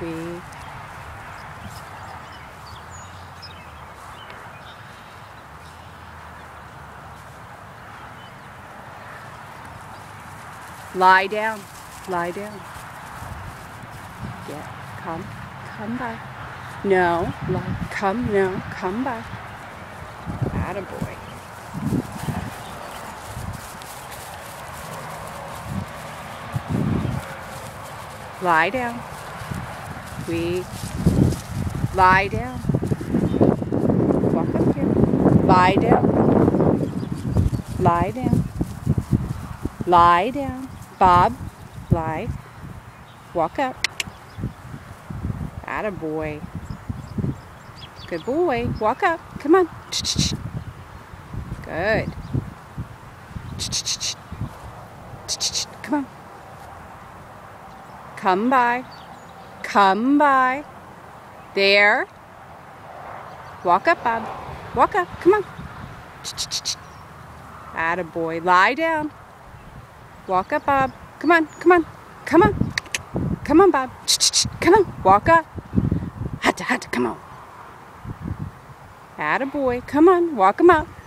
We lie down. Lie down. Yeah, come by. No, come by. Attaboy. Lie down. We lie down. Walk up here. Lie down. Lie down. Lie down. Bob, lie. Walk up. Attaboy. Good boy. Walk up. Come on. Good. Come on. Come by. Come by. There. Walk up, Bob. Walk up. Come on. Attaboy. Lie down. Walk up, Bob. Come on. Come on. Come on. Come on, Bob. Come on. Walk up. Hatta. Come on. Attaboy. Come on. Walk him up.